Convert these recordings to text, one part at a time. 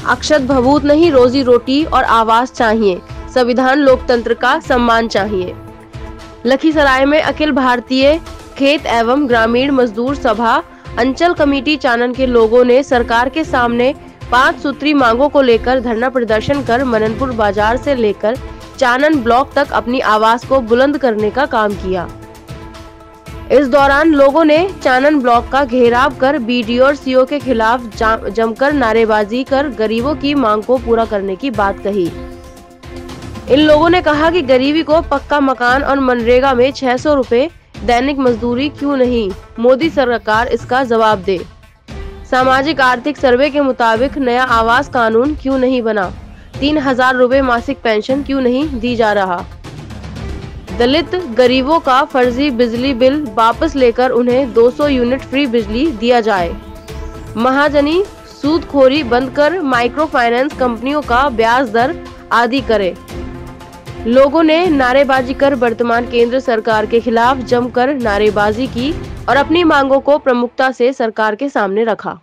अक्षत भभूत नहीं, रोजी रोटी और आवास चाहिए। संविधान लोकतंत्र का सम्मान चाहिए। लखीसराय में अखिल भारतीय खेत एवं ग्रामीण मजदूर सभा अंचल कमेटी चानन के लोगों ने सरकार के सामने 5 सूत्री मांगों को लेकर धरना प्रदर्शन कर मननपुर बाजार से लेकर चानन ब्लॉक तक अपनी आवाज को बुलंद करने का काम किया। इस दौरान लोगों ने चानन ब्लॉक का घेराव कर बीडीओ और सीओ के खिलाफ जमकर नारेबाजी कर गरीबों की मांग को पूरा करने की बात कही। इन लोगों ने कहा कि गरीबी को पक्का मकान और मनरेगा में 600 रुपए दैनिक मजदूरी क्यों नहीं, मोदी सरकार इसका जवाब दे। सामाजिक आर्थिक सर्वे के मुताबिक नया आवास कानून क्यों नहीं बना, 3000 रुपए मासिक पेंशन क्यों नहीं दी जा रहा। दलित गरीबों का फर्जी बिजली बिल वापस लेकर उन्हें 200 यूनिट फ्री बिजली दिया जाए। महाजनी सूदखोरी बंद कर माइक्रो फाइनेंस कंपनियों का ब्याज दर आदि करे। लोगों ने नारेबाजी कर वर्तमान केंद्र सरकार के खिलाफ जमकर नारेबाजी की और अपनी मांगों को प्रमुखता से सरकार के सामने रखा।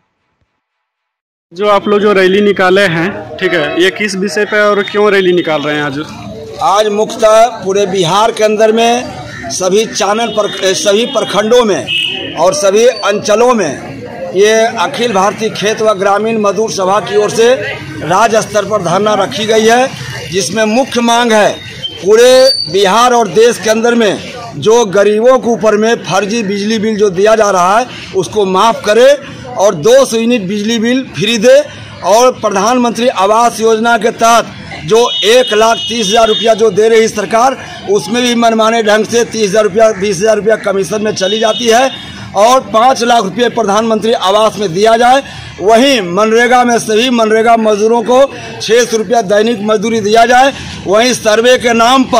जो आप लोग जो रैली निकाले हैं, ठीक है, ये किस विषय पे और क्यों रैली निकाल रहे हैं आज मुख्यतः पूरे बिहार के अंदर में सभी सभी प्रखंडों में और सभी अंचलों में ये अखिल भारतीय खेत व ग्रामीण मजदूर सभा की ओर से राज्य स्तर पर धरना रखी गई है, जिसमें मुख्य मांग है पूरे बिहार और देश के अंदर में जो गरीबों के ऊपर में फर्जी बिजली बिल जो दिया जा रहा है उसको माफ़ करे और 200 यूनिट बिजली बिल फ्री दे और प्रधानमंत्री आवास योजना के तहत जो 1,30,000 रुपया जो दे रही सरकार, उसमें भी मनमाने ढंग से 30,000 रुपया 20,000 रुपया कमीशन में चली जाती है और 5 लाख रुपये प्रधानमंत्री आवास में दिया जाए। वहीं मनरेगा में सभी मनरेगा मजदूरों को 600 रुपया दैनिक मजदूरी दिया जाए। वहीं सर्वे के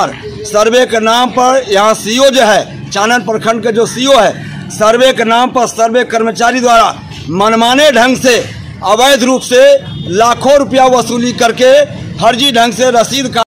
नाम पर यहाँ सीओ जो है, चानन प्रखंड के जो सीओ है, सर्वे के नाम पर सर्वे कर्मचारी द्वारा मनमाने ढंग से अवैध रूप से लाखों रुपया वसूली करके फर्जी ढंग से रसीद का